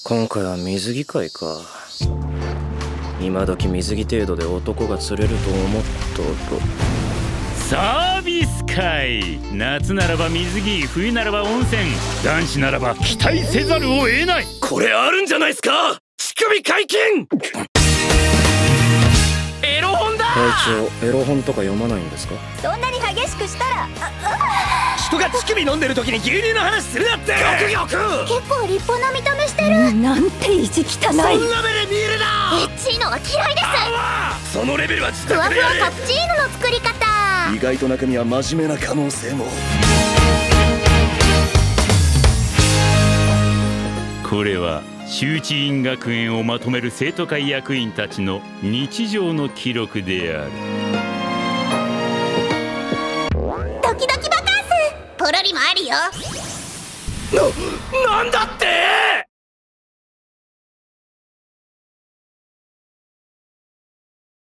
今回は水着会か。今時水着程度で男が釣れると思っとると。 サービス会。夏ならば水着、冬ならば温泉、男子ならば期待せざるを得ない。 これあるんじゃないすか。乳首解禁。 エロ本だ。 会長、エロ本とか読まないんですか。 そんなに激しくしたら人が乳首飲んでる時に牛乳の話するなって。 結構立派な見た目してる。なんて意地汚い。 そんな目で見るな。 エッチいのは嫌いです。 そのレベルは自ふわふわ宅でやれ。 カプチーノの作り方。 意外と中身は真面目な可能性も。 これは周知院学園をまとめる生徒会役員たちの日常の記録である。 ドキドキバカンスポロリもあるよ。 なんだって。